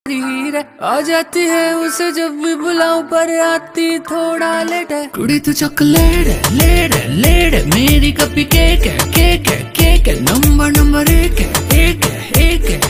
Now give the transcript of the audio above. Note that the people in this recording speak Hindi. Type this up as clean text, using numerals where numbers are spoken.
हीर है, आ जाती है उसे जब भी बुलाऊं पर आती थोड़ा लेट है। कुड़ी तू चॉकलेट है, लेट है, लेट है, मेरी कपी केक है, केक है,